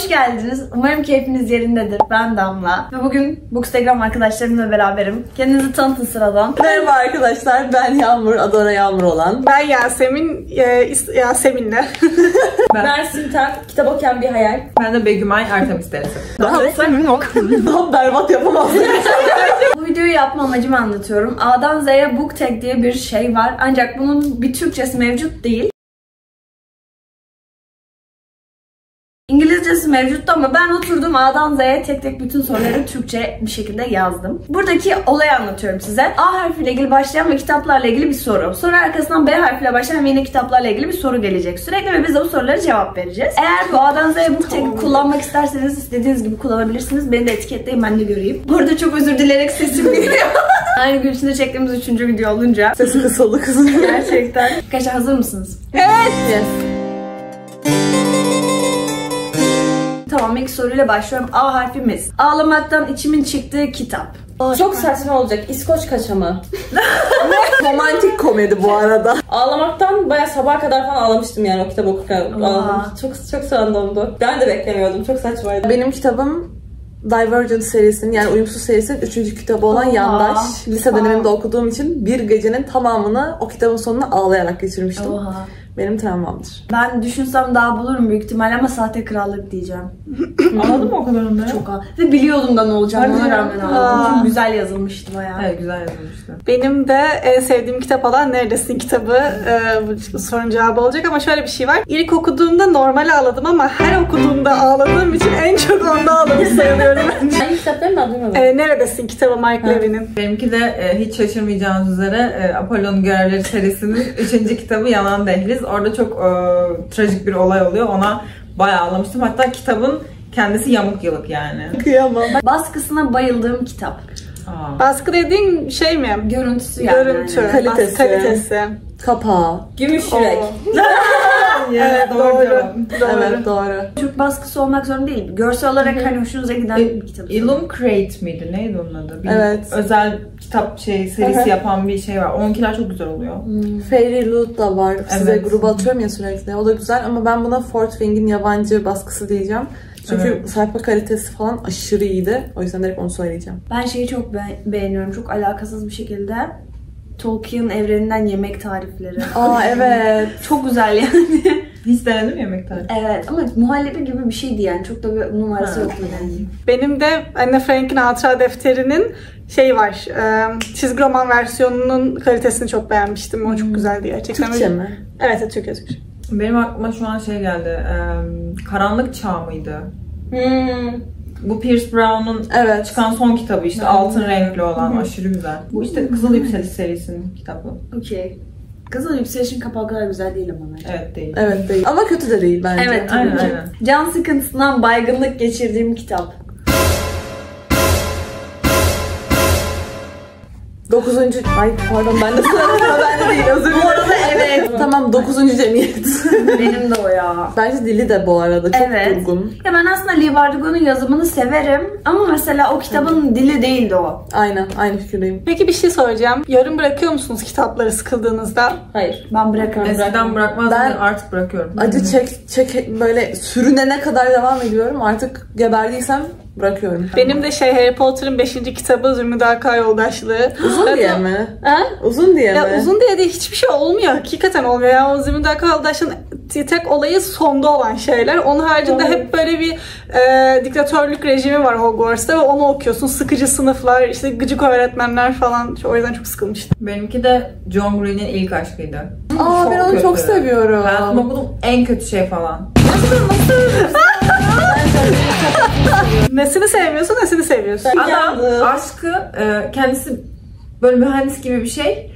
hoş geldiniz. Umarım keyfiniz yerindedir. Ben Damla ve bugün Bookstagram arkadaşlarımla beraberim. Kendinizi tanıtın sıradan. Merhaba arkadaşlar, ben Yağmur, Adora Yağmur olan. Ben Yasemin, Yasemin'le. Ben Simten, kitap okuyan bir hayal. Ben de Begümay, Artemis Deresi. Daha berbat yapamazsın. Bu videoyu yapma amacımı anlatıyorum. A'dan Z'ye book tag diye bir şey var. Ancak bunun bir Türkçesi mevcut değil. İngilizcesi mevcuttu ama ben oturdum A'dan Z'ye tek tek bütün soruları Türkçe bir şekilde yazdım. Buradaki olayı anlatıyorum size. A harfiyle ilgili başlayan ve kitaplarla ilgili bir soru. Sonra arkasından B harfiyle başlayan ve yine kitaplarla ilgili bir soru gelecek sürekli ve biz de bu sorulara cevap vereceğiz. Eğer bu A'dan Z'ye bu tagi kullanmak isterseniz istediğiniz gibi kullanabilirsiniz. Beni de etiketleyin, ben de göreyim. Bu arada çok özür dileyerek sesim geliyor. Aynı gün içinde çektiğimiz 3. video olunca. Sesi kısıldı kızım. Gerçekten. Arkadaşlar hazır mısınız? Evet. Yes. Tamam, ilk soruyla başlıyorum. A harfimiz. Ağlamaktan içimin çıktığı kitap. Çok saçma olacak. İskoç kaçamı. Romantik komedi bu arada. Ağlamaktan bayağı sabaha kadar falan ağlamıştım yani o kitabı okurken. Ağladım. Çok sırandomdu. Ben de beklemiyordum. Çok saçmaydı. Benim kitabım Divergent serisinin, yani Uyumsuz serisinin 3. kitabı olan Yandaş. Lise döneminde okuduğum için bir gecenin tamamını o kitabın sonuna ağlayarak geçirmiştim. Oha. Benim travmamdır. Ben düşünsem daha bulurum büyük ihtimalle ama Sahte Krallık diyeceğim. Anladın mı o kadar onları? Çok ve biliyordum da ne olacağını, ona rağmen ağladım. Çünkü güzel yazılmıştı bayağı. Evet, güzel yazılmıştı. Benim de en sevdiğim kitap olan Neredesin kitabı. Bu sorunun cevabı olacak ama şöyle bir şey var. İlk okuduğumda normal ağladım ama her okuduğumda ağladığım için en çok onda ağlamış sayılıyorum. Ben kitaplarını da duymadım. Neredesin kitabı Mike Levy'nin. Benimki de hiç şaşırmayacağınız üzere Apollo'nun Görevleri serisinin 3. kitabı Yanan Dehliz. Orada çok trajik bir olay oluyor. Ona bayağı ağlamıştım. Hatta kitabın kendisi yamuk yılık yani. Kıyamam. Baskısına bayıldığım kitap. Baskı dediğin şey mi? Görüntüsü yani. Görüntü. Yani. Kalitesi. Kalitesi. Kapağı. Gümüş yürek. Evet, doğru cevap. Evet, doğru. Türk baskısı olmak zorunda değil. Görsel olarak hani hoşunuza giden bir kitap. Illumcrate miydi? Neydi onun adı? Bir Evet. özel kitap serisi yapan bir şey var. Onunkiler çok güzel oluyor. Fairy Loot da var. Size Evet. gruba atıyorum ya sürekli. O da güzel ama ben buna Fort Wing'in yabancı baskısı diyeceğim. Çünkü sayfa kalitesi falan aşırı iyiydi. O yüzden direkt onu söyleyeceğim. Ben şeyi çok beğeniyorum. Çok alakasız bir şekilde. Tolkien evreninden yemek tarifleri. Aa evet. Çok güzel yani. Hiç denedim yemek tarifi. Evet ama muhallebi gibi bir şeydi yani. Çok da bir numarası yoktu yani. Benim de Anne Frank'in hatıra defterinin şey var. Çizgi roman versiyonunun kalitesini çok beğenmiştim. O çok güzeldi gerçekten. Türkçe mi? Evet, Türkçe. Benim aklıma şu an şey geldi. Karanlık Çağ mıydı? Bu Pierce Brown'un Evet. çıkan son kitabı işte. Altın renkli olan. Aşırı güzel. Bu işte Kızıl Yükseliş serisinin kitabı. Okey. Kızıl Yükseliş'in kapağı kadar güzel değil ama bence. Evet, değil. Evet değil. Ama kötü de değil bence. Evet, Aynen, tabii ki. aynen. Can sıkıntısından baygınlık geçirdiğim kitap. 9. Ay pardon, ben de sıra bende değil, özür dilerim. Bu arada evet. Tamam, 9. Cemiyet. Benim de o ya. Bence dili de bu arada çok Evet. durgun. Ya ben aslında Lee Bardugo'nun yazımını severim ama mesela o kitabın dili değildi o. Aynen, aynı fikirdeyim. Peki bir şey soracağım. Yarım bırakıyor musunuz kitapları sıkıldığınızda? Hayır. Ben bırakıyorum. Eskiden bırakmazdım, Ben artık bırakıyorum. Acı çek böyle sürünene kadar devam ediyorum. Artık geberdiysem bırakıyorum. Benim de Harry Potter'ın 5. kitabı Zümrüt Yoldaşlığı. Uzun diye mi? Ha? Uzun diye Ya mi? uzun diye de hiçbir şey olmuyor. Hakikaten olmuyor. Yani o Zümrüt Yoldaşlığı'nın tek olayı sonda olan şeyler. Onun haricinde hep böyle bir diktatörlük rejimi var Hogwarts'ta ve onu okuyorsun. Sıkıcı sınıflar, işte gıcık öğretmenler falan. O yüzden çok sıkılmıştım. Benimki de John Green'in ilk aşkıydı. Aa, ben onu çok seviyorum. Hayatımda okuduğum en kötü şey falan. Nesini sevmiyorsun, nesini seviyorsun. Adam aşkı kendisi böyle mühendis gibi bir şey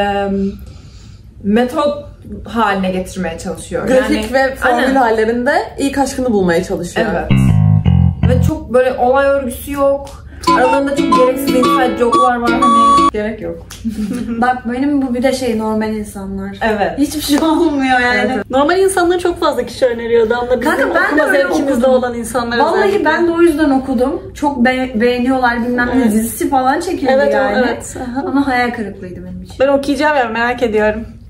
metot haline getirmeye çalışıyor. Grafik ve formül aynen. hallerinde ilk aşkını bulmaya çalışıyor. Evet. Ve çok böyle olay örgüsü yok. Aralarında çok gereksiz inside joke'lar var, hani gerek yok. Bak benim bu bir de normal insanlar. Evet. Hiçbir şey olmuyor yani. Evet. Normal insanları çok fazla kişi öneriyordu ama bizim Kanka, ben de okuma öyle zevkimizde okudum. olan insanlar Vallahi özellikle. ben de o yüzden okudum. Çok beğeniyorlar bilmem ne, dizisi falan çekildi Evet, yani. evet. Aha. Ama hayal kırıklığıydı benim için. Ben okuyacağım ya, merak ediyorum.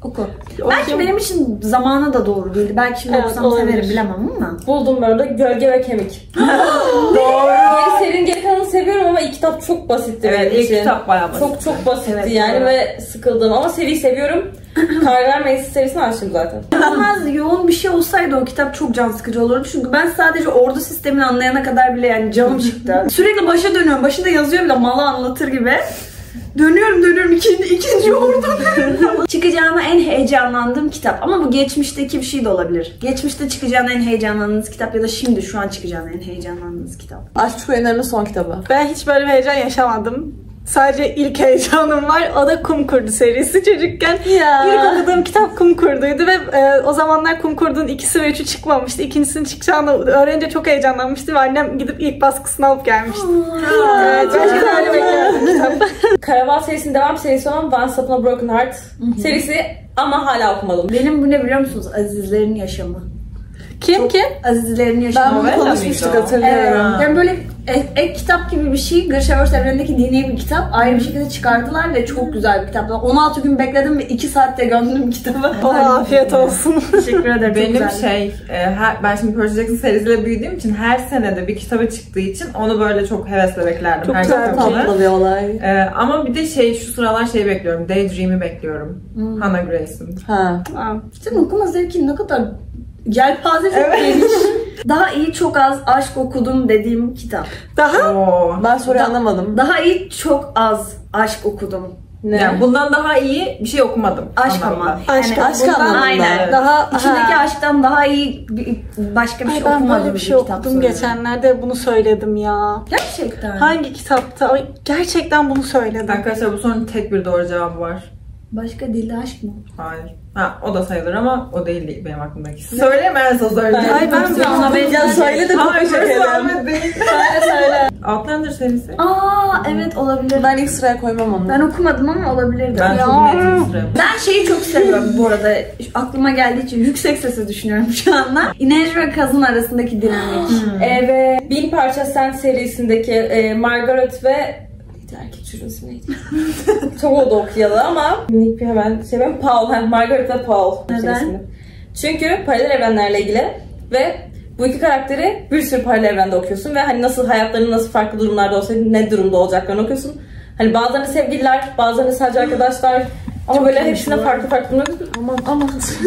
Oku. Belki benim için zamanı da doğru değildi. Belki şimdi Evet, okusam olabilir. severim bilemem ama. Buldum ben orada Gölge ve Kemik. Doğru. Serinin geri kalanını seviyorum ama ilk kitap çok basitti Evet, benim ilk için. kitap bayağı basit. Çok basitti Evet, yani doğru. ve sıkıldım ama seriyi seviyorum. Karar Meclisi serisini açtım zaten. İnanılmaz yoğun bir şey olsaydı o kitap çok can sıkıcı olurdu. Çünkü ben sadece ordu sistemini anlayana kadar bile yani canım çıktı. Sürekli başa dönüyorum. Başında yazıyor bile malı anlatır gibi. Dönüyorum ikinci ordu. Çıkacağına en heyecanlandığım kitap. Ama bu geçmişteki bir şey de olabilir. Geçmişte çıkacağına en heyecanlandığınız kitap ya da şimdi şu an çıkacağına en heyecanlandığınız kitap. Aşk Oyunları'nın son kitabı. Ben hiç böyle bir heyecan yaşamadım. Sadece ilk heyecanım var. O da Kum Kurdu serisi. Çocukken Ya. ilk okuduğum kitap Kum Kurdu'ydu ve o zamanlar Kum Kurdu'nun 2'si ve 3'ü çıkmamıştı. İkincisinin çıkacağını öğrenince çok heyecanlanmıştı ve annem gidip ilk baskısını alıp gelmişti. Evet, gerçekten öyle bekliyordum kitap. Karaval serisinin devam serisi olan Once Upon a Broken Heart serisi ama hala okumadım. Benim bu ne biliyor musunuz? Azizlerin yaşamı. Kim? Azizlerin Ben yaşamı. bunu Novella konuşmuştuk mıydı o? hatırlıyorum. Evet. Yani böyle ek kitap gibi bir şey. Grishaverse evrenindeki dini bir kitap. Ayrı bir şekilde çıkardılar ve çok güzel bir kitap. 16 gün bekledim ve 2 saatte gömdüm kitabı. Afiyet olsun. Teşekkür ederim. Çok Benim güzeldi. ben şimdi Percy Jackson serisiyle büyüdüğüm için her senede bir kitabı çıktığı için onu böyle çok hevesle beklerdim. Çok her güzel, kitabını. Tatlı bir olay. Ama bir de şu sıralar bekliyorum. Daydream'i bekliyorum. Hannah Grace'in. Ha. Senin okuma zevkin ne kadar yelpaze çok geniş. Daha iyi çok az aşk okudum dediğim kitap. Daha? Oo. Ben soruyu anlamadım. Daha iyi çok az aşk okudum. Ne? Yani bundan daha iyi bir şey okumadım. Aşk anlamında. ama. Aşk- Yani aşk bundan- anlamında. Aynen. Evet. Daha İçindeki ha. aşktan daha iyi başka bir Ay, şey ben okumadım. böyle bir şey kitap okudum soruyorum. geçenlerde, bunu söyledim ya. Gerçekten. Hangi kitapta? Ay, gerçekten bunu söyledim. Arkadaşlar bu sorunun tek bir doğru cevabı var. Başka dilde aşk mı? Hayır. Ha o da sayılır ama o değil benim aklımdaki. Söyleyemezse söyle. Ay, ben Ya söyle de kopya çekelim. değil. Outlander serisi. Aa evet olabilir. Ben ilk sıraya koymam onu. Ben okumadım ama olabilirdi. Ben Ya. çok net sıra. Ben şeyi çok seviyorum bu arada. Aklıma geldiği için yüksek sesle düşünüyorum şu anda. İnanç ve Kazın arasındaki dinamik. Ve Bin Parça Sen serisindeki Margaret ve erkek çocuğun ismi neydi? Çok oldu okuyalı ama minik bir hemen ben Paul. Margaret ve Paul. Neden? serisinde. Çünkü paralel evrenlerle ilgili ve bu iki karakteri bir sürü paralel evrende okuyorsun ve hani nasıl hayatlarının nasıl farklı durumlarda olsaydı ne durumda olacaklarını okuyorsun. Hani bazılarını sevgililer, bazılarını sadece arkadaşlar ama böyle hepsine farklı durumlar Aman.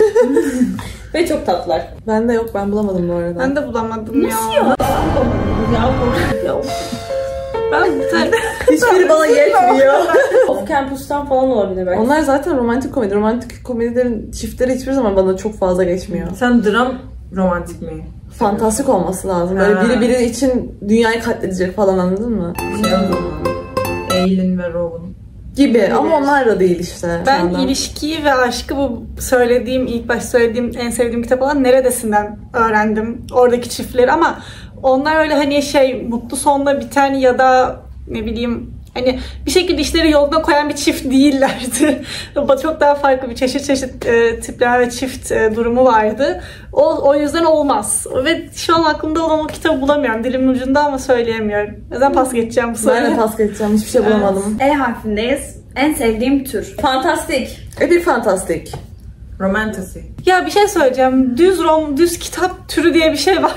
ve çok tatlılar. Bende yok, ben bulamadım bu arada. Ben de bulamadım ya. Ben bir tane... Hiçbiri bana yetmiyor. Off Campus'tan falan olabilir belki. Onlar zaten romantik komedi. Romantik komedilerin çiftleri hiçbir zaman bana çok fazla geçmiyor. Sen dram romantik mi? Fantastik olması lazım. Böyle Ha. biri için dünyayı katledecek falan, anladın mı? O zaman. Aylin ve Rowan. Gibi ama onlar da değil işte. Ben Senden. ilişkiyi ve aşkı bu söylediğim, ilk başta söylediğim en sevdiğim kitap olan Neredesinden öğrendim. Oradaki çiftleri ama onlar öyle hani mutlu sonla biten ya da ne bileyim hani bir şekilde işleri yoluna koyan bir çift değillerdi. Çok daha farklı bir çeşit tipleme ve çift durumu vardı. O yüzden olmaz. Ve şu an aklımda olan o kitabı bulamıyorum. Dilimin ucunda ama söyleyemiyorum. O yüzden pas geçeceğim bu soruyu. Ben de pas geçeceğim. Hiçbir şey bulamadım. E harfindeyiz. En sevdiğim tür. Fantastik. Bir fantastik. Romantasy. Ya bir şey söyleyeceğim. Düz kitap türü diye bir şey var.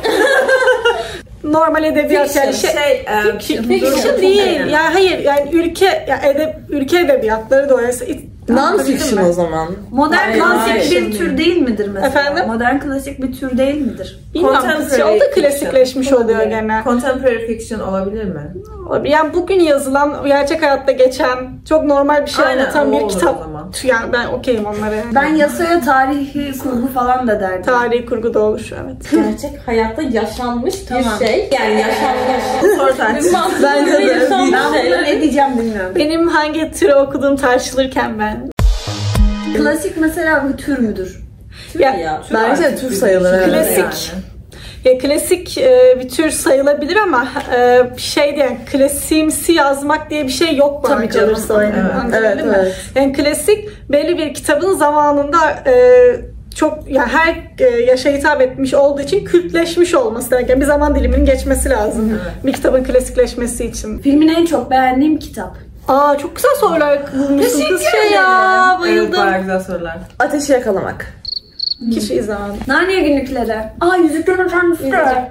Normal edebiyat yani fiction değil. Yani hayır yani ülke edebiyatları dolayısıyla Non-fiction o zaman. Modern klasik bir tür değil midir mesela? Efendim? Modern klasik bir tür değil midir? Bilmiyorum. Contemporary O da klasikleşmiş fiction. oluyor gene. Contemporary fiction olabilir mi? Yani bugün yazılan, gerçek hayatta geçen, çok normal bir şey Aynen, anlatan o bir olur o kitap. zaman. Yani ben okeyim onlara. Ben yasaya tarihi kurgu falan da derdim. Tarihi kurgu da olur, evet. Gerçek hayatta yaşanmış Tamam. bir şey. Yani yaşanmış. Soru tartışması. Bence de. yaşanmış Ben bunu şeyler. ne diyeceğim bilmiyorum. Benim hangi türü okuduğum tartışılırken ben. Klasik mesela bir tür müdür? Ya. Bence de tür sayılır. Evet. Klasik. Ya klasik bir tür sayılabilir ama yani klasiğimsi yazmak diye bir şey yok bana Tabii canım, kalırsa. aynen. Anlatabildim mi? Evet. Yani klasik belli bir kitabın zamanında çok yani her yaşa hitap etmiş olduğu için kültleşmiş olması demek. Yani bir zaman diliminin geçmesi lazım. Bir kitabın klasikleşmesi için. Filmin en çok beğendiğim kitap. Aa çok güzel sorular bulmuşsun kız ya. Bayıldım. Evet, güzel sorular. Ateşi yakalamak. Hiç izlemedim. Narnia günlükleri. Aa, Yüzüklerin Efendisi.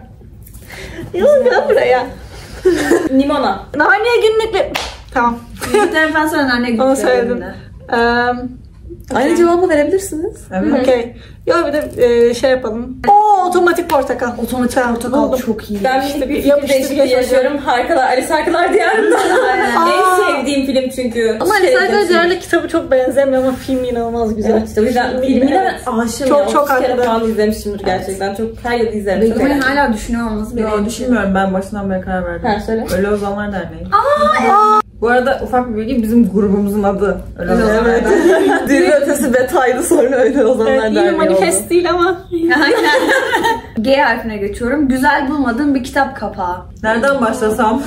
Yok ya buraya. Nimona. Narnia günlükleri. Tamam. Yüzüklerin Efendisi ve Narnia Onu söyledim. günlüklerinde. Aynı cevabı verebilirsiniz. Evet. Okey. Yok bir de şey yapalım. Otomatik portakal. Otomatik portakal çok iyi. Ben İşte bir bir fikir yapıştır değişikliği geç yaşıyorum. Harikalar, Alice Harikalar Diyarı'nda. En sevdiğim film çünkü. Ama Alice Harikalar Diyarı'yla kitabı çok benzemiyor ama film inanılmaz güzel. Evet, işte o yüzden filmine aşığım Çok, ya. çok 30 kere haklı. falan izlemişimdir gerçekten. Çok her yıl izlerim. Çok Ben eğlenceli. hala düşünüyor olması beni. Yo, düşünmüyorum, ben başından beri karar verdim. Ha, söyle. Ölü Ozanlar Derneği. Bu arada ufak bir bilgi, bizim grubumuzun adı Ölü Ozanlar Evet. Derneği. Dil ötesi betaydı, sonra öyle Ozanlar Evet, yine Derneği oldu. manifest değil ama. Aynen. G harfine geçiyorum. Güzel bulmadığım bir kitap kapağı. Nereden başlasam?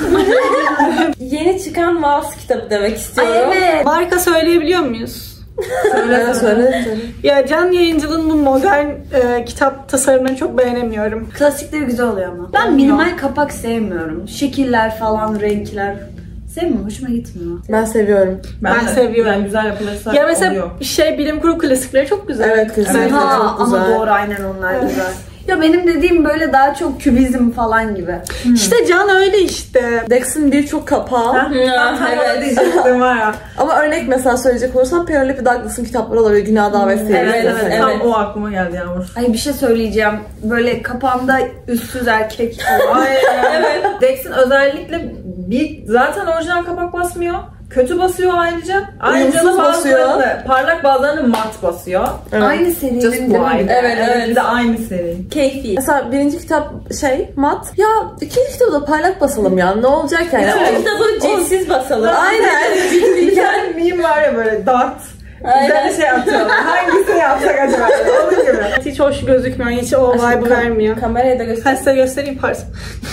Yeni çıkan Vals kitabı demek istiyorum. Ay evet. Marka söyleyebiliyor muyuz? Evet, söyle. Ya Can Yayıncılığın bu modern kitap tasarımlarını çok beğenemiyorum. Klasikleri güzel oluyor ama. Ben minimal kapak sevmiyorum. Şekiller falan, renkler. Sevmiyorum, hoşuma gitmiyor. Ben seviyorum. Ben de seviyorum. Yani güzel yapılırsa Ya mesela oluyor. bilim kurgu klasikleri çok güzel. Evet, kesinlikle Ha, çok güzel. ama doğru, aynen onlar güzel. Ya benim dediğim böyle daha çok kübizm falan gibi. İşte Can öyle işte. Dex'in birçok kapağı. Tam Evet. onu diyecektim var ya. Ama örnek mesela söyleyecek olursam Penelope Douglas'ın kitapları olabilir. Günah Davet serisi. Evet, mesela. evet. Tam o aklıma geldi Yağmur. Ay bir şey söyleyeceğim. Böyle kapağında üstsüz erkek. Ay, evet. Dex'in özellikle zaten orijinal kapak basmıyor. Kötü basıyor ayrıca. Ayrıca da Uyumsuz basıyor. bazılarını, parlak bazılarını mat basıyor. Evet. Aynı serinin Just değil mi? why? Evet, evet. Bir de aynı seri. Keyfi. Mesela birinci kitap mat. Ya ikinci kitabı da parlak basalım ya. Ne olacak yani? Üçüncü kitabı cinsiz basalım. Aynen. Bir tane meme var ya böyle dart. Aynen. Güzel şey atıyorlar. Hangisini yapsak acaba? Onun gibi. Hiç hoş gözükmüyor. Hiç o vibe'ı vermiyor. Kameraya da göster. Ben size göstereyim pardon.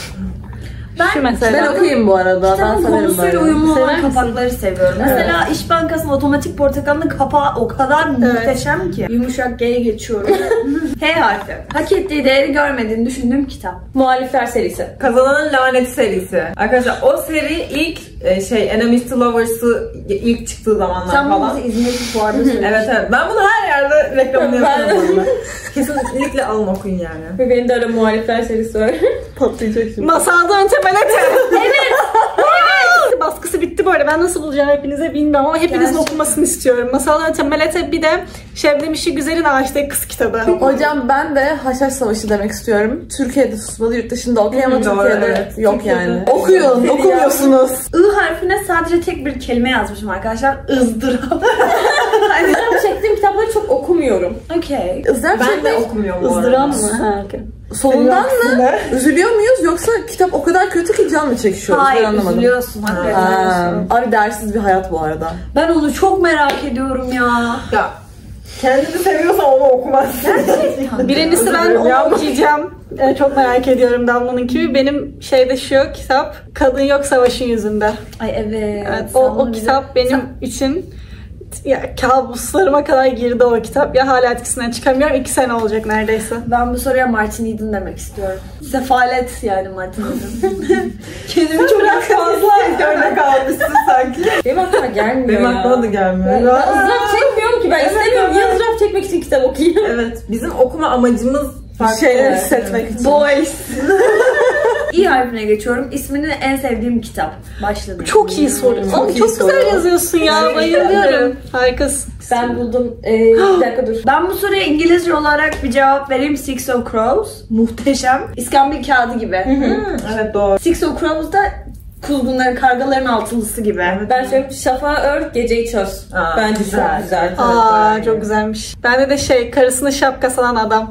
Şu mesela. Ben okuyayım bu arada. Ben Kitabın severim konusuyla böyle. uyumlu Sever olan misin? kapakları seviyorum. Mesela İş Bankası'nın otomatik portakalının kapağı o kadar muhteşem ki. Yumuşak G'ye geçiyorum. H harfi. Hak ettiği değeri görmediğini düşündüğüm kitap. Muhalifler serisi. Kazananın Laneti serisi. Arkadaşlar o seri ilk Enemies to Lovers'ı ilk çıktığı zamanlar Sen falan. bunu İzmir'deki fuarda söylemiştin. Evet. Ben bunu her yerde reklamını Ben- yapıyorum. bu arada. Kesinlikle alın okuyun yani. Ve benim de öyle muhalifler serisi var. Patlayacak şimdi. Masaldan Temelete. Evet. Baskısı bitti bu arada. Ben nasıl bulacağım hepinize bilmiyorum ama hepinizin Gerçekten. okumasını istiyorum. Masaldan Temelete bir de Şebnem İşi Güzel'in Ağaçtaki Kız kitabı. Hocam ben de Haşhaş Savaşı demek istiyorum. Türkiye'de susmadı, yurt dışında okuyor ama Doğru, Türkiye'de evet. yok Türkiye'de. yani. Okuyun, okumuyorsunuz. I harfine sadece tek bir kelime yazmışım arkadaşlar. ızdırap. Ben çektiğim kitapları çok okumuyorum. Okey. Izdırap Ben de çekmek okumuyorum bu arada. Izdırap mı? Ha, okey. sonundan mı? Aksine. Üzülüyor muyuz yoksa kitap o kadar kötü ki can mı çekişiyoruz? Ben Hayır, anlamadım. üzülüyorsun. Hakikaten Ha, üzülüyorsun. abi dersiz bir hayat bu arada. Ben onu çok merak ediyorum ya. Ya kendini seviyorsan onu okumazsın. Birincisi ben Özür dilerim onu ya. okuyacağım. Çok merak ediyorum Damla'nın gibi. Benim şeyde şu kitap Kadın Yok Savaşın Yüzünde. Ay evet. Evet, sen o bunu kitap bize- benim için ya kabuslarıma kadar girdi o kitap. Ya hala etkisinden çıkamıyorum. 2 sene olacak neredeyse. Ben bu soruya Martin Eden demek istiyorum. Sefalet yani Martin Eden. Kendimi çok Fazla örnek almışsın sanki. Benim aklıma gelmiyor Benim ya. aklıma da gelmiyor. Ben ızdırap çekmiyorum ki ben. İstemiyorum. Niye ızdırap çekmek için kitap okuyayım? Evet, bizim okuma amacımız farklı. Bir şeyler Evet. hissetmek için. Boys. İ harfine geçiyorum. İsmini en sevdiğim kitap. Başladım. Çok iyi soru. Çok Oğlum, iyi çok soru. güzel yazıyorsun ya. Bayılıyorum. Harikasın. Ben buldum. Bir dakika dur. Ben bu soruya İngilizce olarak bir cevap vereyim. Six of Crows. Muhteşem. İskambil kağıdı gibi. Evet, doğru. Six of Crows da kuzgunların, kargaların altılısı gibi. Ben söyleyeyim Şafağı ört, geceyi çöz. Aa, Bence güzel. çok güzel. Aa, çok güzelmiş. Bende de karısını şapka salan adam.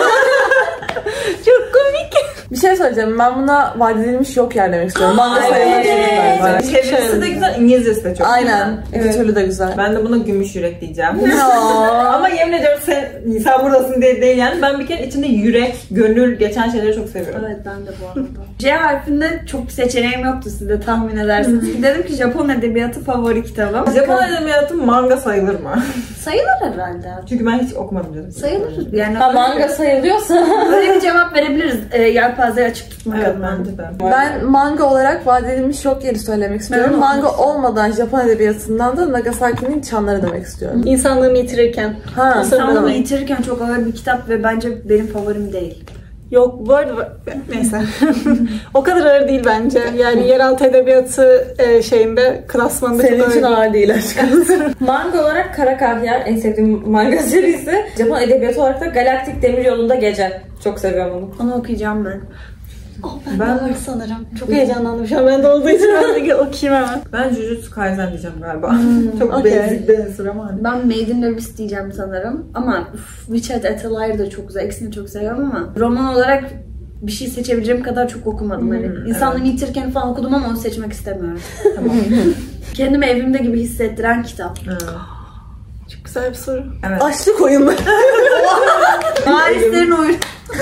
Çok komik. Bir şey söyleyeceğim. Ben buna vaat edilmiş yok yer demek istiyorum. Manga evet. sayılır galiba. Çevirisi de güzel, İngilizcesi de çok. Aynen. İki türlü de güzel. Ben de buna gümüş yürek diyeceğim. Ya. Ama yemin ediyorum sen buradasın diye değil yani. Ben bir kere içinde yürek, gönül geçen şeyleri çok seviyorum. Evet, ben de bu arada. C harfinde çok bir seçeneğim yoktu, siz de tahmin edersiniz. Dedim ki Japon edebiyatı favori kitabım. Japon edebiyatı manga sayılır mı? Sayılır herhalde. Çünkü ben hiç okumadım canım. Sayılır. Yani Ha, manga sayılıyorsa. böyle bir cevap verebiliriz. Yani yelpazeyi açık tutmak Evet adına. bence de. Ben manga olarak vaat edilmiş yok yeri söylemek istiyorum. Ben Manga okumak olmadan Japon edebiyatından da Nagasaki'nin Çanları demek istiyorum. İnsanlığını yitirirken. Ha, İnsanlığı demek. yitirirken çok ağır bir kitap ve bence benim favorim değil. Yok bu arada neyse. O kadar ağır değil bence. Yani yeraltı edebiyatı şeyinde klasmanında senin çok için ağır. ağır değil aşkım. Manga olarak Kara Kahyar en sevdiğim manga serisi. Japon edebiyatı olarak da Galaktik Demiryolu'nda Gece. Çok seviyorum onu. Onu okuyacağım ben. Ben var sanırım. Çok heyecanlandım şu an. Ben de olduğu için ben de okuyayım hemen. Ben Jujutsu Kaisen diyeceğim galiba. Çok okey. basic bir answer ama. Ben Maiden Abyss diyeceğim sanırım. Ama Witched Atelier da çok güzel. İkisini çok seviyorum ama roman olarak bir şey seçebileceğim kadar çok okumadım. Hani İnsanlığını yitirken falan okudum ama onu seçmek istemiyorum. Tamam. Kendimi evimde gibi hissettiren kitap. Çok güzel bir soru. Evet. Açlık oyunları. Parislerin oyunu.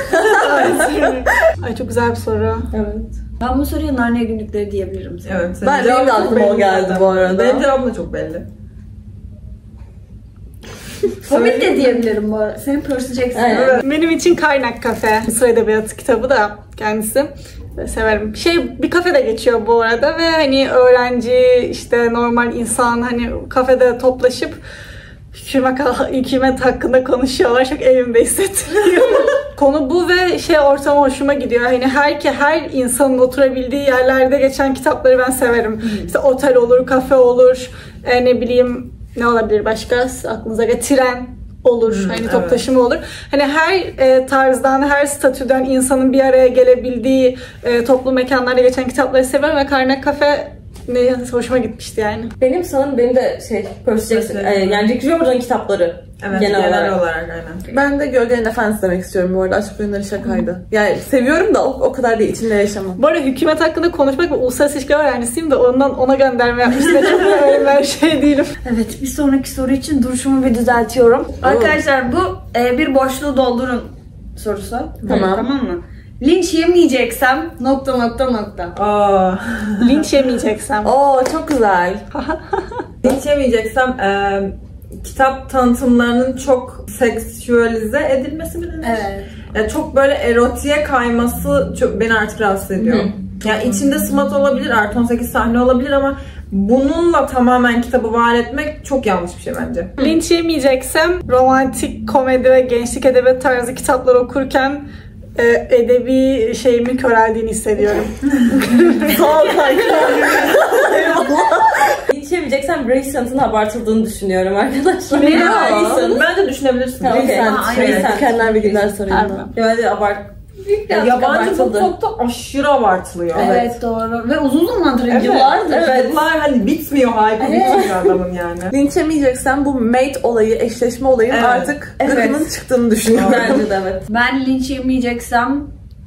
Ay çok güzel bir soru. Evet. Ben bu soruya Narnia günlükleri diyebilirim. Evet. senin Ben- benim de cevabın çok aklıma o belli geldi zaten. bu arada. Benim cevabım da çok belli. Hobbit de diyebilirim bu arada. Senin Percy Jackson. Evet. Benim için Kaynak Kafe. Mısır Edebiyatı kitabı da kendisi. Severim. Bir kafede geçiyor bu arada ve hani öğrenci, işte normal insan hani kafede toplaşıp hükümet hakkında konuşuyorlar. Çok evimde hissettiriyor. Konu bu ve ortam hoşuma gidiyor. Hani her insanın oturabildiği yerlerde geçen kitapları ben severim. İşte otel olur, kafe olur, ne bileyim ne olabilir başka aklınıza gelen tren olur. Hani top taşıma olur. Hani her tarzdan, her statüden insanın bir araya gelebildiği toplu mekanlarda geçen kitapları seviyorum ve Kaynak Kafe hoşuma gitmişti yani. Benim de Percy Jackson, yani Rick Riordan'ın kitapları. Evet, genel olarak. Aynen. Ben de Gölgenin Efendisi demek istiyorum bu arada. Aşk oyunları şakaydı. Yani seviyorum da o kadar değil. İçinde yaşamam. Bu arada hükümet hakkında konuşmak ve uluslararası ilişkiler öğrencisiyim de ona gönderme yapmıştım. Çok öyle bir değilim. Evet, bir sonraki soru için duruşumu bir düzeltiyorum. Arkadaşlar bu bir boşluğu doldurun sorusu. Tamam mı? Linç yemeyeceksem ... Aa. Linç yemeyeceksem. Oo çok güzel. Hiç yemeyeceksem kitap tanıtımlarının çok seksüelize edilmesi mi denir? Evet. Yani çok böyle erotiğe kayması çok beni artık rahatsız ediyor. Yani içinde smut olabilir, artı 18 sahne olabilir ama bununla tamamen kitabı var etmek çok yanlış bir şey bence. Linç yemeyeceksem romantik komedi ve gençlik edebiyat tarzı kitaplar okurken edebi şeyimin köreldiğini hissediyorum. Sağ ol kanka. Linç yemeyeceksem Graceland'ın abartıldığını düşünüyorum arkadaşlar. Ne? Graceland. Bence düşünebilirsin. Ha, okey. aynen. Dikenler ve Güller Sarayı'nda. Harbi. Bence birazcık Yabancı bu abartıldı. çok da aşırı abartılıyor. Evet doğru. Ve uzun zamandır, Evet. yıllardır. Evet. Yıllar hani bitmiyor, hype'ı bitmiyor adamın yani. Linç yemeyeceksem bu mate olayı, eşleşme olayının Evet. artık Evet. gıkının çıktığını düşünüyorum. Bence de evet. Ben linç yemeyeceksem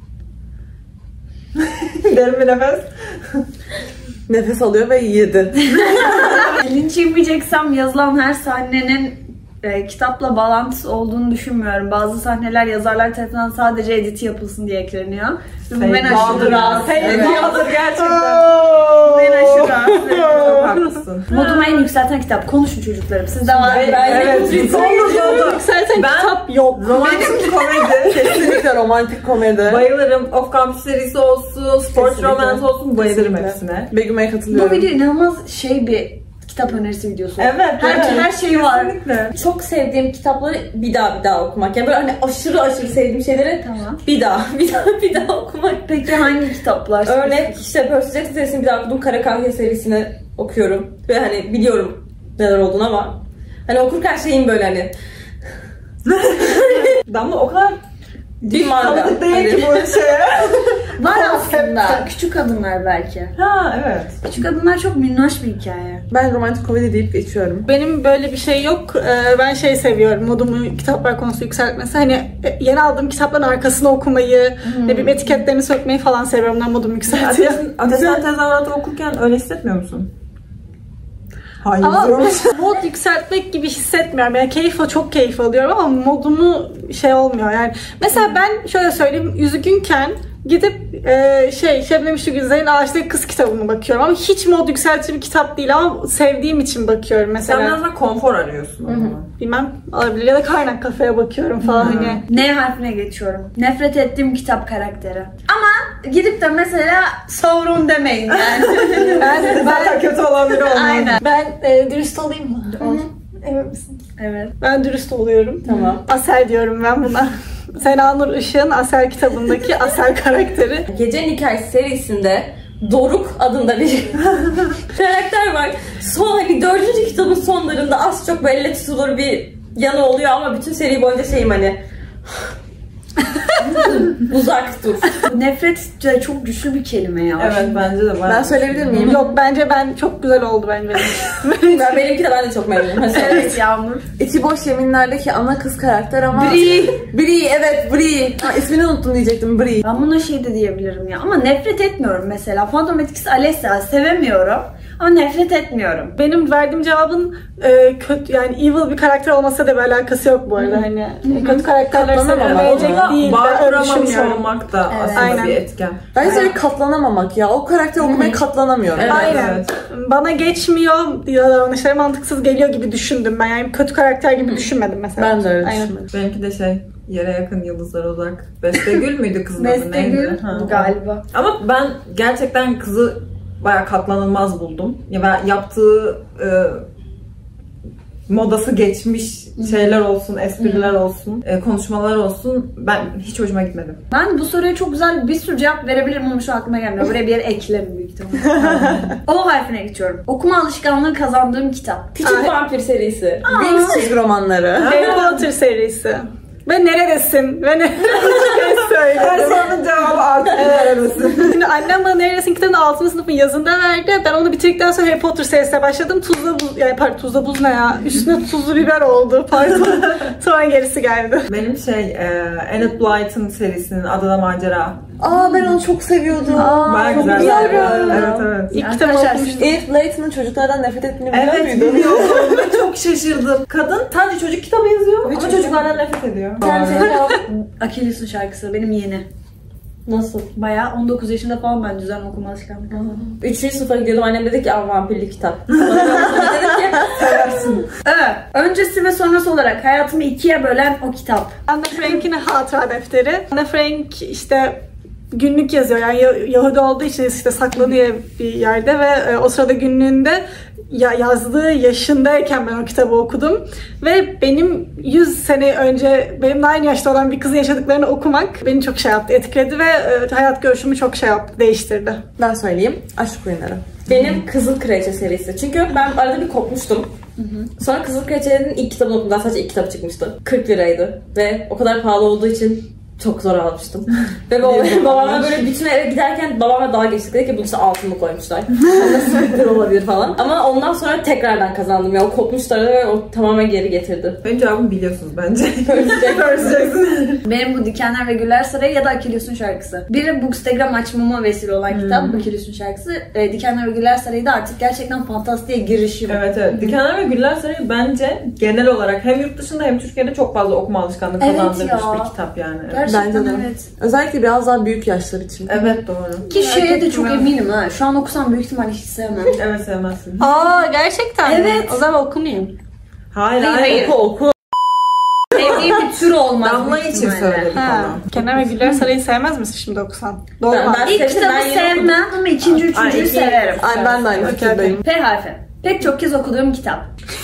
Derin bir nefes. Nefes alıyor ve yedi. linç yemeyeceksem yazılan her sahnenin kitapla bağlantısı olduğunu düşünmüyorum. Bazı sahneler yazarlar tarafından sadece editi yapılsın diye ekleniyor. Ve bu beni aşırı rahatsız ediyor. Yağdır gerçekten. Beni aşırı rahatsız ediyor. Çok haklısın. Modumu en yükselten kitap. Konuşun çocuklarım. Siz de var. Evet. Yükselten Ben- kitap yok. Romantik komedi. Kesinlikle romantik komedi. Bayılırım. Off Campus serisi olsun, sports Kesinlikle. romance olsun, bayılırım Kesinlikle. hepsine. Begüm'e Bu katılıyorum. video inanılmaz bir kitap önerisi videosu. Evet, Her şey var. Kesinlikle. Çok sevdiğim kitapları bir daha okumak. Yani böyle hani aşırı sevdiğim şeyleri Tamam. bir daha okumak. Peki hangi kitaplar? Örnek işte Percy Jackson serisini bir daha okudum. Kara Kahya serisini okuyorum. Ve hani biliyorum neler olduğunu ama hani okurken şeyim böyle hani Damla o kadar bir manga. tanıdık değil Hani- ki bu şeye. Var aslında. Küçük Adımlar belki. Ha evet. Küçük Adımlar çok minnoş bir hikaye. Ben romantik komedi deyip geçiyorum. Benim böyle bir şey yok. Ben seviyorum. Modumu kitaplar konusu yükseltmesi. Hani yeni aldığım kitapların arkasını okumayı, ne bileyim etiketlerini sökmeyi falan seviyorum. Ondan modumu yükseltiyor. Ateşten tezahüratı okurken öyle hissetmiyor musun? Hayır. Ama mod yükseltmek gibi hissetmiyorum. Yani çok keyif alıyorum ama modumu olmuyor yani. Mesela ben şöyle söyleyeyim, üzgünken gidip Şebnem Güzel'in Ağaçtaki Kız kitabına bakıyorum. Ama hiç mod yükseltici bir kitap değil ama sevdiğim için bakıyorum mesela. Sen biraz da konfor arıyorsun o zaman. Bilmem, olabilir. Ya da Kaynak Kafe'ye bakıyorum falan hani. N harfine geçiyorum. Nefret ettiğim kitap karakteri. Ama gidip de mesela Sauron demeyin yani. Zaten kötü olan biri olmaz. Aynen. Ben dürüst olayım mı? Emin misin? Evet. Ben dürüst oluyorum. Tamam. Asel diyorum ben buna. Senanur Işık'ın Asel kitabındaki Asel karakteri. Gecenin Hikayesi serisinde Doruk adında bir karakter var. Hani 4. kitabın sonlarında az çok belli tutulur bir yanı oluyor ama bütün seri boyunca hani uzak dur. Nefret de çok güçlü bir kelime ya. Evet bence de var. Ben söyleyebilir miyim? Yok, bence ben çok güzel oldu benim. Benimki de, ben de çok memnunum. Mesela. Evet Yağmur. İçi boş yeminlerdeki ana kız karakter ama... Bri. Bri, evet Bri. Ha, ismini unuttum diyecektim, Bri. Ben buna şey de diyebilirim ya. Ama nefret etmiyorum mesela. Phantom etkisi Alessia sevemiyorum. Ama nefret etmiyorum. Benim verdiğim cevabın kötü, yani evil bir karakter olmasa da bir alakası yok bu arada. Hani kötü karakterler sevemeyecek değil. Bağ Ben öyle kuramamış düşünmüyorum. olmak da aslında Aynen. bir etken. Bence sadece katlanamamak ya. O karakteri okumaya katlanamıyorum. Evet, Aynen. evet. Bana geçmiyor, davranışları mantıksız geliyor gibi düşündüm ben. Yani kötü karakter gibi düşünmedim mesela. Ben de öyle Aynen. düşünmedim. Benimki de yere yakın yıldızlara uzak. Bestegül müydü kızın adı? Mestegül Neydi? Ha. galiba. Ama ben gerçekten kızı bayağı katlanılmaz buldum. Ya ben yaptığı modası geçmiş şeyler olsun, espriler olsun, konuşmalar olsun. Ben hiç hoşuma gitmedi. Ben bu soruya çok güzel bir sürü cevap verebilirim ama şu aklıma gelmiyor. Buraya bir yere eklerim büyük ihtimalle. O harfine geçiyorum. Okuma alışkanlığı kazandığım kitap. Küçük Vampir serisi. Wings çizgi romanları. Harry Potter serisi. Ve neredesin? Ve neredesin? Her Söyledim. sorunun cevabı artık neredesin? Şimdi annem bana Neredesin kitabını 6. sınıfın yazında verdi. Ben onu bitirdikten sonra Harry Potter serisine başladım. Tuzla buz, yani pardon tuzla buz ne ya? Üstüne tuzlu biber oldu. Pardon. Sonra gerisi geldi. Benim Enid Blyton serisinin Adada Macera. Aa, ben onu çok seviyordum. Bayağı çok güzel. biliyorum. Evet. İlk kitabı Arkadaşlar, okumuştum. Enid Blyton'un çocuklardan nefret ettiğini biliyor Evet, muydun? biliyordum. Ve çok şaşırdım. Kadın sadece çocuk kitabı yazıyor ama çocuklardan nefret ediyor. Achilles'in şarkısı benim yeni. Nasıl? Bayağı 19 yaşında falan ben düzenli okuma alışkanlığı. 3. sınıfa gidiyordum, annem dedi ki vampirli kitap. Dedim ki Seversin. Evet. Öncesi ve sonrası olarak hayatımı ikiye bölen o kitap. Anne Frank'in hatıra defteri. Anne Frank işte günlük yazıyor. Yani Yahudi olduğu için işte saklanıyor bir yerde ve o sırada günlüğünde yazdığı yaşındayken ben o kitabı okudum. Ve benim 100 sene önce benimle aynı yaşta olan bir kızın yaşadıklarını okumak beni çok etkiledi ve hayat görüşümü çok değiştirdi. Ben söyleyeyim. Aşk Oyunları. benim Kızıl Kraliçe serisi. Çünkü ben arada bir kopmuştum. Sonra Kızıl Kraliçe'nin ilk kitabını okudum. Daha sadece ilk kitap çıkmıştı. 40 liraydı. Ve o kadar pahalı olduğu için çok zor almıştım. Ve babamla böyle bütün eve giderken babamla dalga geçtik. Dedi ki bunun içine altın mı koymuşlar? Nasıl bir lira olabilir falan. Ama ondan sonra tekrardan kazandım. Ya o kopmuşlar ve o tamamen geri getirdi. Benim cevabımı biliyorsunuz bence. Benim bu Dikenler ve Güller Sarayı ya da Achilles'in şarkısı. Biri Bookstagram açmama vesile olan kitap Achilles'in şarkısı. Dikenler ve Güller Sarayı da artık gerçekten fantastiğe girişim. Evet. Dikenler ve Güller Sarayı bence genel olarak hem yurt dışında hem Türkiye'de çok fazla okuma alışkanlığı Evet kazandırmış ya. bir kitap yani. Gerçekten Bence de. evet. Özellikle biraz daha büyük yaşlar için. Evet, doğru. Ki şeye de çok eminim ha. Şu an okusam büyük ihtimalle hiç sevmem. Evet, sevmezsin. Aa, gerçekten mi? Evet. O zaman okumayayım. Hayır. Oku. Sevdiğim bir tür olmaz. Damla büyük için ihtimalle. söyledik Ha. onu. Kenar ve Güller Sarayı sevmez misin şimdi okusan? Doğru mu? Ben İlk sevdim, kitabı ben yeni sevmem ama ikinci, üçüncüyü iki- severim. Ay, ben de aynı fikirdeyim. P harfi. Pek çok kez okuduğum kitap.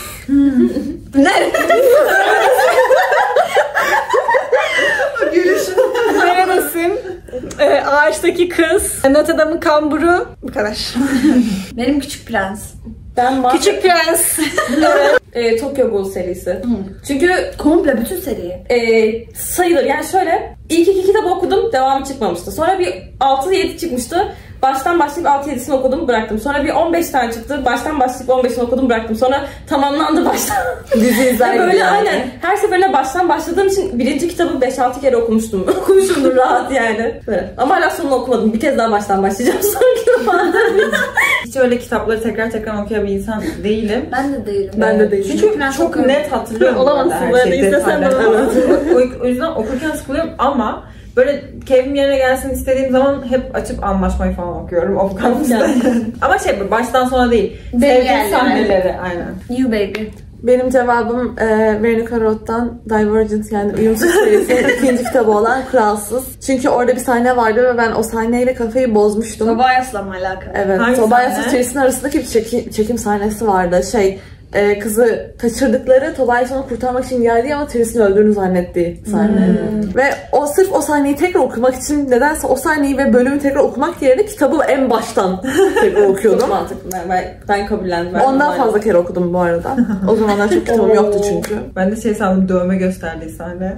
Neredesin? Ağaçtaki Kız. Notre Dame'ın Kamburu. Bu kadar. Benim Küçük Prens. Ben Küçük Prens. Tokyo Ghoul serisi. Çünkü Komple bütün seriyi. sayılır. Yani şöyle, ilk 2 kitabı okudum, devamı çıkmamıştı. Sonra bir 6-7 çıkmıştı. Baştan başlayıp 6-7'sini okudum, bıraktım. Sonra bir 15 tane çıktı. Baştan başlayıp 15'ini okudum, bıraktım. Sonra tamamlandı baştan. Dizi izler gibi Böyle yani. aynen. Her seferine baştan başladığım için birinci kitabı 5-6 kere okumuştum. Okumuşumdur rahat yani. Böyle. Ama hala sonunu okumadım. Bir kez daha baştan başlayacağım sonraki falan. Hiç öyle kitapları tekrar okuyan bir insan değilim. Ben de değilim. Ben de değilim. Çünkü Prens çok net hatırlıyorum. Olamazsın, her bu arada şeyi, istesen de detayları. olamazsın. O yüzden okurken sıkılıyorum ama Böyle keyfim yerine gelsin istediğim zaman hep açıp Anlaşmayı falan okuyorum. Ama baştan sona değil. Sevdiğim sahneleri aynen. You baby. Benim cevabım Veronica Roth'tan Divergent, yani Uyumsuz serisinin ikinci kitabı olan Kuralsız. Çünkü orada bir sahne vardı ve ben o sahneyle kafayı bozmuştum. Tobias'la mı alakalı? Evet. Tobias'la Tris'in arasındaki bir çekim sahnesi vardı. Kızı kaçırdıkları, Tobias onu kurtarmak için geldi ama Tris'in öldüğünü zannettiği sahne. Ve sırf o sahneyi tekrar okumak için nedense o sahneyi ve bölümü tekrar okumak yerine kitabı en baştan tekrar okuyordum. Çok mantıklı. Ben kabullendim. Ondan fazla kere okudum bu arada. O zamanlar çok kitabım yoktu çünkü. Ben de sandım, dövme gösterdiği sahne.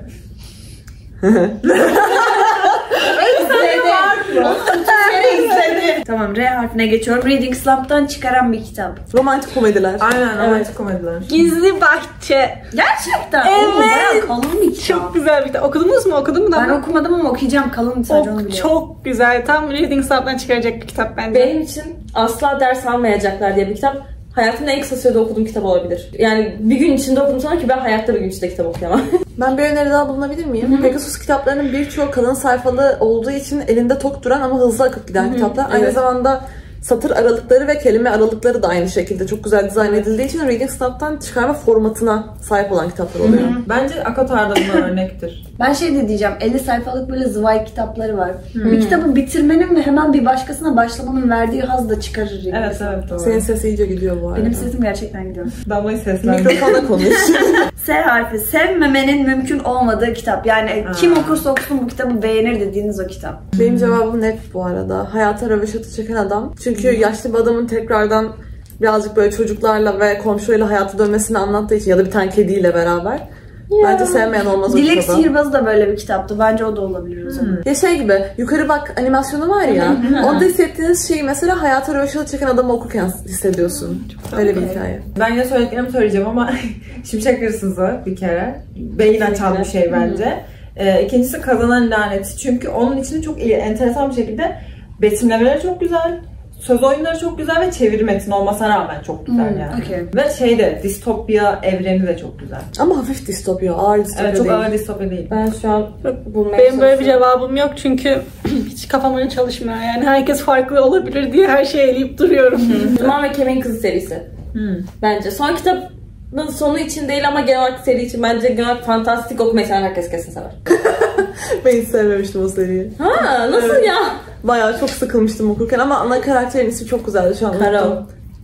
Tamam, R harfine geçiyorum. Reading Slump'tan çıkaran bir kitap. Romantik komediler. Aynen, romantik komediler. Gizli Bahçe. Gerçekten. Evet. Bayağı kalın bir kitap. Çok güzel bir kitap. Okudunuz mu? Okudun mu? Ben okumadım ama okuyacağım. Kalın sadece onu biliyorum. Çok güzel. Tam Reading Slump'tan çıkaracak bir kitap bence. Benim için asla ders almayacaklar diye bir kitap. Hayatımda en kısa sürede okuduğum kitap olabilir. Yani bir gün içinde okudum sana ki ben hayatta bir gün içinde kitap okuyamam. Ben bir öneri daha bulunabilir miyim? Pegasus kitaplarının birçoğu kalın sayfalı olduğu için elinde tok duran ama hızlı akıp giden kitaplar. Aynı zamanda satır aralıkları ve kelime aralıkları da aynı şekilde çok güzel dizayn edildiği için Reading Slump'tan çıkarma formatına sahip olan kitaplar oluyor. Bence Akatar da buna örnektir. Ben de diyeceğim, 50 sayfalık böyle zıvay kitapları var. Bir kitabı bitirmenin ve hemen bir başkasına başlamanın verdiği haz da çıkarır. Evet doğru. Senin sesi iyice gidiyor bu arada. Benim sesim gerçekten gidiyor. Damla'yı seslendir. Mikrofona konuş. S harfi, sevmemenin mümkün olmadığı kitap. Yani kim okursa okusun bu kitabı beğenir dediğiniz o kitap. Benim cevabım net bu arada. Hayata röveşatı çeken adam. Çünkü yaşlı bir adamın tekrardan birazcık böyle çocuklarla ve komşuyla hayata dönmesini anlattığı için ya da bir tane kediyle beraber. Bence sevmeyen olmaz o Dilek kitabı. Sihirbazı da böyle bir kitaptı. Bence o da olabilir o zaman. Ya gibi, Yukarı Bak animasyonu var ya, onda hissettiğiniz şeyi mesela hayata röveşatı çeken adamı okurken hissediyorsun. Öyle bir hikaye. Ben yine söylediklerimi söyleyeceğim ama Şimşek Hırsızı bir kere. Beyin açan bir şey bence. İkincisi Kazanan Laneti. Çünkü onun içinde çok enteresan bir şekilde betimlemeleri çok güzel. Söz oyunları çok güzel ve çeviri metin olmasına rağmen çok güzel yani. Okay. Ve distopya evreni de çok güzel. Ama hafif distopya, ağır distopya Evet, çok değil. ağır distopya değil. Ben şu an bulmaya Benim böyle bir cevabım yok çünkü hiç kafam öyle çalışmıyor. Yani herkes farklı olabilir diye her şeyi eleyip duruyorum. Duman ve Kemiğin Kızı serisi. Bence. Son kitabın sonu için değil ama genel olarak seri için bence genel olarak fantastik okumayı seven herkes kesin sever. Ben hiç sevmemiştim o seriyi. Ha, nasıl ya? Bayağı çok sıkılmıştım okurken ama ana karakterin ismi çok güzeldi şu an. Karo.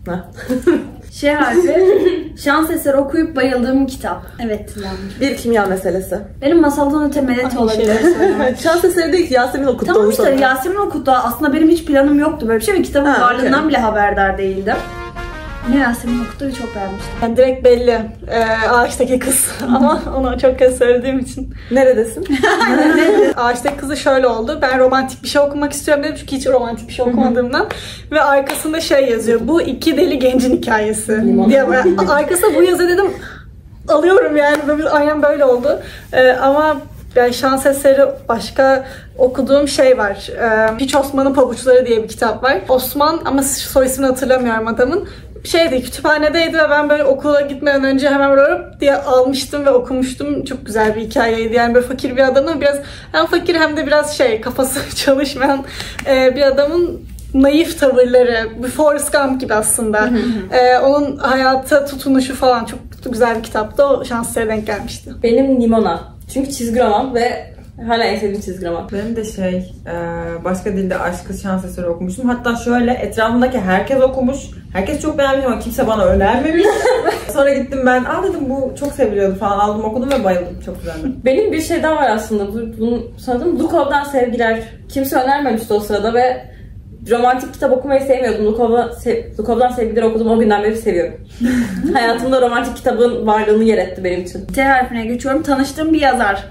Şey harfi, şans eseri okuyup bayıldığım kitap. Evet, yanlış. Bir kimya meselesi. Benim Masaldan Öte Melek olabilir. Şans eseri değil ki, Yasemin okuttu Tamam onu işte sana. Yasemin okuttu. Aslında benim hiç planım yoktu böyle bir şey ve kitabın varlığından bile haberdar değildim. Ne Yasemin okuttu ve çok beğenmiştim. Yani direkt belli. Ağaçtaki kız. Ama onu çok kez söylediğim için. Neredesin? Ağaçtaki kızı şöyle oldu. Ben romantik bir şey okumak istiyorum dedim çünkü hiç romantik bir şey okumadığımdan. Ve arkasında şey yazıyor. Bu iki deli gencin hikayesi. Diye arkasında bu yazı dedim. Alıyorum yani. Aynen böyle oldu. Ama yani şans eseri başka okuduğum şey var. Hiç Osman'ın Pabuçları diye bir kitap var. Osman ama soy ismini hatırlamıyorum adamın. Kütüphanedeydi ve ben böyle okula gitmeden önce hemen böyle diye almıştım ve okumuştum. Çok güzel bir hikayeydi. Yani böyle fakir bir adamın biraz hem fakir hem de biraz kafası çalışmayan bir adamın naif tavırları. Bir Forrest Gump gibi aslında. Onun hayata tutunuşu falan çok güzel bir kitaptı. O şans eseri denk gelmişti. Benim Nimona. Çünkü çizgi roman ve hala en sevdiğim çizgi roman. Benim de başka dilde Aşkı Şans Eseri okumuştum. Hatta şöyle etrafımdaki herkes okumuş. Herkes çok beğenmiş ama kimse bana önermemiş. Sonra gittim ben, dedim bu çok seviliyordu falan, aldım okudum ve bayıldım. Çok güzeldi. Benim bir şey daha var aslında. Bunu sanırım Lukov'dan Sevgiler. Kimse önermemişti o sırada ve romantik kitap okumayı sevmiyordum. Lukov'dan Sevgiler okudum, o günden beri seviyorum. Hayatımda romantik kitabın varlığını yer etti benim için. T harfine geçiyorum. Tanıştığım bir yazar.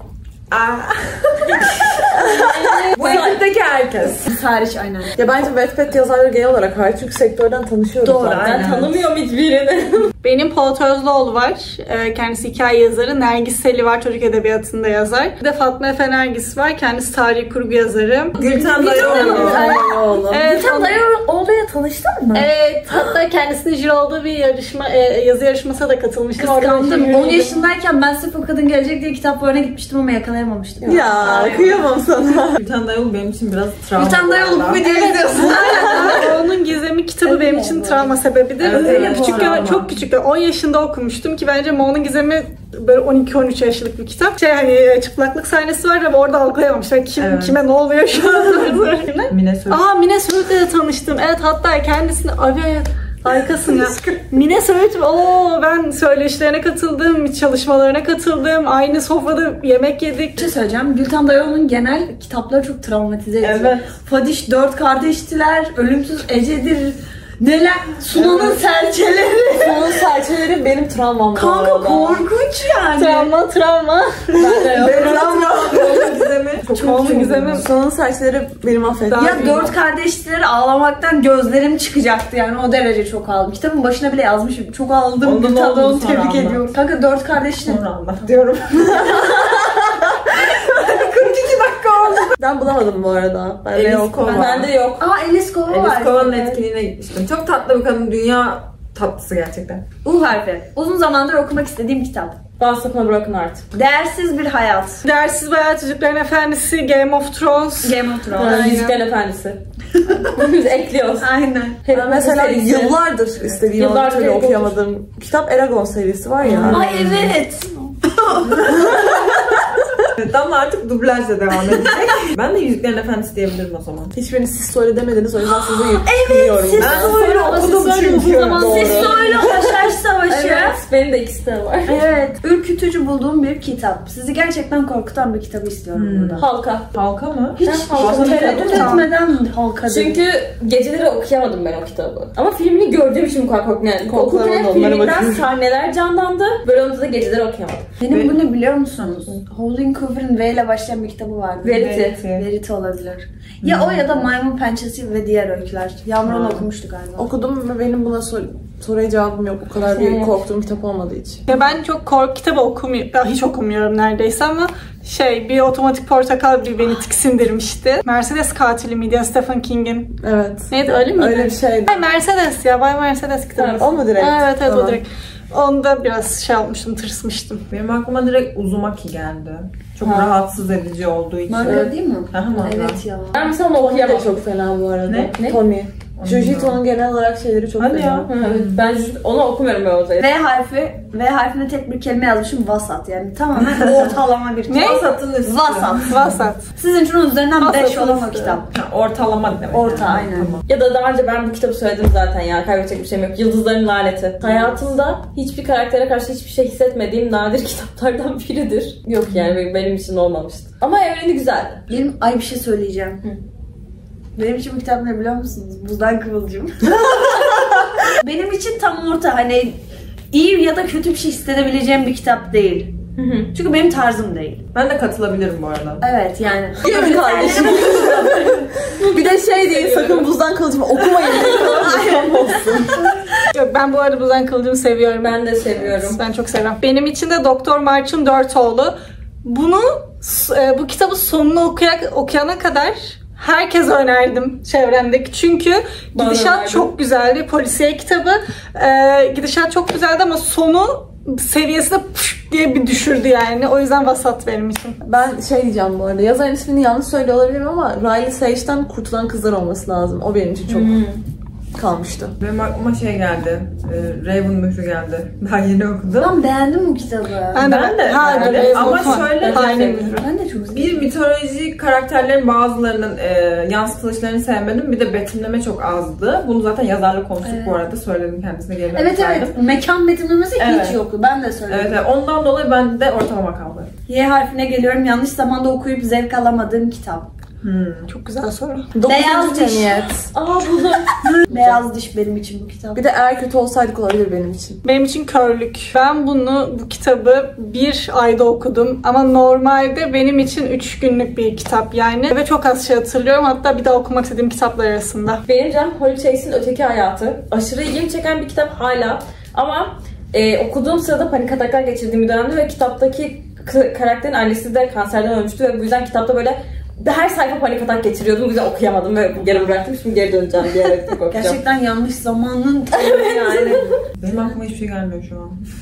Bu ekipteki herkes. Biz hariç aynen. Ya bence Wattpad yazarları genel olarak hayır çünkü sektörden tanışıyoruz Doğru, zaten. Ben tanımıyorum hiçbirini. Benim Polat Özlüoğlu var. Kendisi hikaye yazarı. Nergis Seli var. Çocuk edebiyatında yazar. Bir de Fatma Efe Nergis var. Kendisi tarihi kurgu yazarı. Gülten Dayıoğlu. Gülten Dayıoğlu'ya tanıştın mı? Evet. Hatta kendisinin jüri olduğu bir yazı yarışmasına da katılmıştım. Kıskandım. 10 yaşındayken ben sırf o kadın gelecek diye kitap fuarına gitmiştim ama yakalayamadım. tamamlayamamıştık. Ya kıyamam sana. Gülten Dayıoğlu benim için biraz travma. Gülten Dayıoğlu bu videoyu izliyorsun. Onun Gizemi kitabı benim için travma sebebidir. Evet, Küçükken, çok küçükken 10 yaşında okumuştum ki bence Moğol'un Gizemi böyle 12-13 yaşlık bir kitap. Hani çıplaklık sahnesi var ama orada algılayamamıştım. Evet. Kime ne oluyor şu an? Mine Söğüt. Mine Söğüt'le de tanıştım. Evet, hatta kendisini harikasın ya. Mine Söğüt, ben söyleşilerine katıldım, çalışmalarına katıldım. Aynı sofrada yemek yedik. Bir şey söyleyeceğim. Gülten Dayıoğlu'nun genel kitapları çok travmatize edici. Evet. Fadiş 4 kardeştiler, Ölümsüz Ece'dir. Neler? Sunan'ın serçeleri. Sonun serçeleri benim travmam bu Kanka arada. korkunç yani. Travma. Ben de yok. Moğol'un Gizemi. Moğol'un Gizemi. Sonun serçeleri benim affettim. Ya 4 kardeşler ağlamaktan gözlerim çıkacaktı yani o derece çok ağladım. Kitabın başına bile yazmışım. Çok ağladım. Ondan Gülten oldu Dayıoğlu'nu sonra tebrik anlat. ediyorum. Kanka 4 kardeşler. Sonra anlat diyorum. 42 dakika oldu. Ben bulamadım bu arada. Ben de Elis yok. Kova. Bende yok. Elis Kova var. Elis Kova'nın etkinliğine gitmiştim. Çok tatlı bir kadın. Dünya tatlısı gerçekten. U harfi. Uzun zamandır okumak istediğim kitap. Bastop'a bırakın artık. Değersiz bir hayat. Dersiz Bayağı Çocukların Efendisi, Game of Thrones. Game of Thrones. Aynen. Yüzüklerin Efendisi. Biz ekliyoruz. Aynen. Ben mesela serisi. yıllardır istediğim ama bir Yıllardır türlü Harry okuyamadığım kitap Eragon serisi var ya. Ay evet. Ama artık dublajla devam edecek. Ben de Yüzüklerin Efendisi diyebilirim o zaman. Hiçbirini siz söyle demediniz o yüzden sizi yüklüyorum. siz Ben söyle, okudum siz söyle, çünkü. uzun zaman Doğru. siz söyle Haşhaş Savaşı. Evet, benim de ikisi de var. Evet. Ürkütücü bulduğum bir kitap. Sizi gerçekten korkutan bir kitabı istiyorum burada. Halka. Halka mı? Hiç Halka tereddüt kitabı. etmeden halka dedim. Çünkü geceleri okuyamadım ben o kitabı. Ama filmini gördüğüm için bu kadar korktum. Yani Korkularım okurken da onlara filminden bakıyorum. sahneler canlandı. Böyle onda da geceleri okuyamadım. Benim bu ne biliyor musunuz? Howlin' Cooper'ın V ile başlayan bir kitabı vardı. Verity. Verity olabilir. Ya o ya da Maymun Pençesi ve diğer öyküler. Yağmur onu okumuştu galiba. Okudum ve benim buna soruya cevabım yok. O kadar bir korktuğum kitap olmadığı için. Ya ben çok korku kitabı hiç okumuyorum neredeyse ama bir Otomatik Portakal beni tiksindirmişti. Mercedes Katili miydi ya Stephen King'in? Evet. Neydi, öyle miydi? Öyle bir şeydi. Ay, Mercedes ya, Bay Mercedes kitabı. O mu direkt? Evet Tamam. o direkt. Onda biraz olmuştum, tırsmıştım. Benim aklıma direkt Uzumaki geldi. Çok rahatsız edici olduğu için. Manga değil mi? Aha, manga. Evet ya. Ben mesela onu Tony de okuyamam. çok fena bu arada. Ne? Tony. Jujutsu'nun genel olarak şeyleri çok Hadi fena. ya. Evet, ben onu okumuyorum ben o zaman. V harfine tek bir kelime yazmışım. Vasat yani. Tamamen ortalama bir kitap. Ne? Vasatın üstü. Vasat. Vasat. Sizin için üzerinden 5 Vasatın olan o üstü. kitap. Ha, ortalama demek. Orta, yani. aynen. Tamam. Ya da daha önce ben bu kitabı söyledim zaten ya. Kaybedecek bir şeyim yok. Yıldızların Laneti. Hayatımda hiçbir karaktere karşı hiçbir şey hissetmediğim nadir kitaplardan biridir. Yok yani benim için olmamıştı. Ama evreni güzeldi. Bir şey söyleyeceğim. Benim için bu kitap ne biliyor musunuz? Buzdan Kıvılcım. Benim için tam orta, hani iyi ya da kötü bir şey hissedebileceğim bir kitap değil. Çünkü benim tarzım değil. Ben de katılabilirim bu arada. Evet yani. Değil mi kardeşim? Bir de değil, sakın Buzdan Kılıcımı okumayın. Yok, ben bu arada Buzdan Kılıcım'ı seviyorum. Ben de seviyorum. Ben çok seviyorum. Benim için de Doktor March'ın 4 oğlu. Bu kitabı sonunu okuyana kadar herkese önerdim çevremdeki. Çünkü gidişat çok güzeldi. Polisiye kitabı. Gidişat çok güzeldi ama sonu seviyesi de diye bir düşürdü yani. O yüzden vasat benim için. Ben diyeceğim bu arada. Yazarın ismini yanlış söylüyor olabilirim ama Riley Sage'den Kurtulan Kızlar olması lazım. O benim için çok kalmıştı. Benim aklıma geldi. Raven Mührü geldi. Daha yeni okudum. Ben beğendim bu kitabı. Ben de beğendim. Ama şöyle Ben de çok sevdim. bir mitoloji karakterlerin bazılarının yansıtılışlarını sevmedim. Bir de betimleme çok azdı. Bunu zaten yazarla konuştuk bu arada. Söyledim kendisine geri Evet. Mekan betimlemesi Evet. hiç yoktu. Ben de söyledim. Evet, ondan dolayı ben de ortalama kaldı. Y harfine geliyorum. Yanlış zamanda okuyup zevk alamadığım kitap. Çok güzel soru. Beyaz diş. Cemiyet. Buldum. Beyaz diş benim için bu kitap. Bir de eğer kötü olsaydık olabilir benim için. Benim için körlük. Ben bu kitabı bir ayda okudum ama normalde benim için 3 günlük bir kitap yani. Ve çok az şey hatırlıyorum. Hatta bir daha okumak istediğim kitaplar arasında. Benim canım Holly Chase'in Öteki Hayatı. Aşırı ilgimi çeken bir kitap hala. Ama okuduğum sırada panik ataklar geçirdiğim bir dönemde ve kitaptaki karakterin annesi de kanserden ölmüştü ve bu yüzden kitapta böyle her sayfa panik atak geçiriyordum. Bu yüzden okuyamadım ve geri bıraktım. Şimdi geri döneceğim diyerek okuyacağım. Gerçekten yanlış zamanın yani. Benim aklıma hiçbir şey gelmiyor şu an.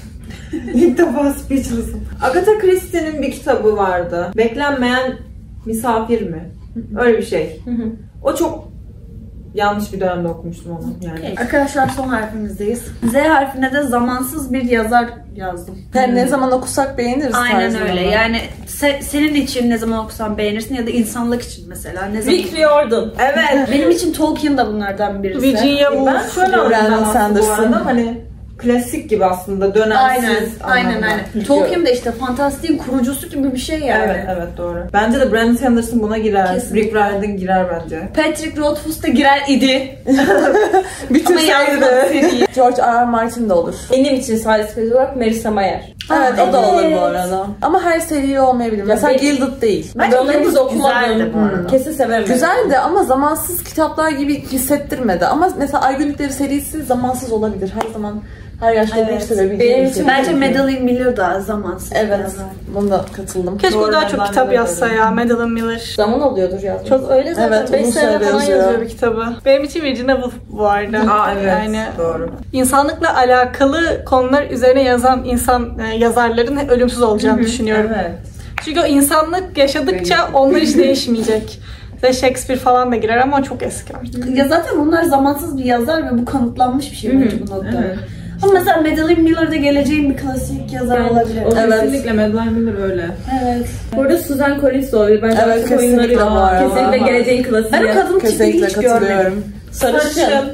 İlk defa speechless'ım. Agatha Christie'nin bir kitabı vardı. Beklenmeyen misafir mi? Öyle bir şey. O çok yanlış bir dönemde okumuştum onu yani. Arkadaşlar son harfimizdeyiz. Z harfine de zamansız bir yazar yazdım. Yani ne zaman okusak beğeniriz Aynen tarzında. öyle. Yani senin için ne zaman okusan beğenirsin ya da insanlık için mesela ne zaman. Rick Riordan. Evet. Benim için Tolkien da bunlardan birisi. Virginia Ben Woolf. şöyle anladım Brandon aslında bu Sanderson. arada, hani klasik gibi aslında, dönemsiz Aynen anlamda. aynen. Tolkien de işte fantastiğin kurucusu gibi bir şey yani. Evet evet doğru. Bence de Brandon Sanderson buna girer. Kesinlikle. Rick Riordan girer bence. Patrick Rothfuss da girer idi. Bütün Ama yazmadı sayıda. seriyi. George R. R. Martin de olur. Benim için sadece spesifik olarak Marissa Mayer. Evet o da olur evet. bu arada. Ama her seriyi olmayabilir. Mesela benim- Gilded değil. Bence Ben onları hiç Yıldız güzeldi okumadım. bu arada. Kesin severim. Güzeldi ama zamansız kitaplar gibi hissettirmedi. Ama mesela Ay Günlükleri serisi zamansız olabilir. Her zaman her yaşta Evet. bir sevebileceğim Benim bir için seri. Bence Madeline Miller da zamansız. Evet. bir yazar. Buna katıldım. Keşke o Doğru, daha ben çok de kitap öyle yazsa dedim. ya. Madeline Miller. Zaman oluyordur yazmak. Çok öyle zaten. Evet, 5 uzun sene süre falan yazıyor. yazıyor bir kitabı. Benim için Virginia Woolf bu arada. Aa evet Yani doğru. insanlıkla alakalı konular üzerine yazan yazarların ölümsüz olacağını düşünüyorum. Evet. Çünkü o insanlık yaşadıkça onlar hiç değişmeyecek. Ve Shakespeare falan da girer ama çok eski artık. Ya zaten bunlar zamansız bir yazar ve bu kanıtlanmış bir şey bence bu noktada. Evet. Ama mesela Madeline Miller de geleceğin bir klasik yazar Yani olabilir. o- Evet. Kesinlikle Madeline Miller öyle. Evet. Burada Susan Collins de olabilir. Bence Evet, artık kesinlikle oyunları bu arada. kesinlikle geleceğin klasiği. Ben o kadın tipini Kesinlikle hiç görmedim. katılıyorum. Sarışın.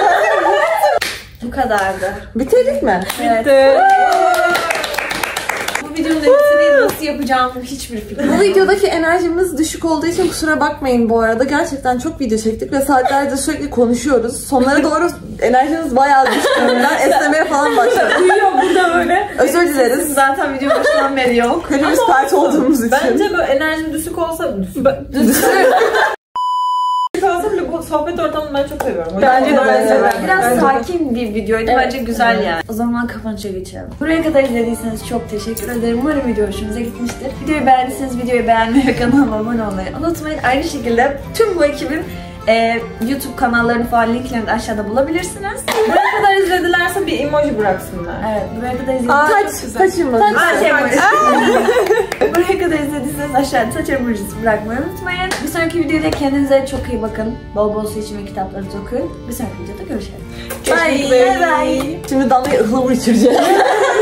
Bu kadardı. Bitirdik mi? Evet. De, Bu videonun editini nasıl yapacağım hiçbir fikrim Bu yok. videodaki enerjimiz düşük olduğu için kusura bakmayın bu arada. Gerçekten çok video çektik ve saatlerce sürekli konuşuyoruz. Sonlara doğru enerjimiz bayağı düştü. Ben esnemeye falan başladım. Uyuyor burada böyle. Özür dileriz. Zaten video başından beri yok. Hepimiz pert olduğumuz için. Bence böyle enerjim düşük olsa düşük olsa bile bu sohbet ortamını ben çok seviyorum. O Bence yüzden de ben öyle. severim. Biraz Bence de. sakin bir videoydu. Evet. Bence güzel yani. O zaman kapanışa geçelim. Buraya kadar izlediyseniz çok teşekkür ederim. Umarım video hoşunuza gitmiştir. Videoyu beğendiyseniz videoyu beğenmeyi ve kanalıma abone olmayı unutmayın. Aynı şekilde tüm bu ekibin YouTube kanallarını falan linklerini de aşağıda bulabilirsiniz. Buraya kadar izledilerse bir emoji bıraksınlar. Evet, buraya kadar izlediyseniz... Taçımız. Taç emojisi. Buraya kadar izlediyseniz aşağıda taç emojisi bırakmayı unutmayın. Bir sonraki videoda kendinize çok iyi bakın. Bol bol su için ve kitaplarınızı okuyun. Bir sonraki videoda görüşelim. Görüşmek Bye. üzere. Bye bye. Şimdi Danla'ya ıhlamur içireceğim.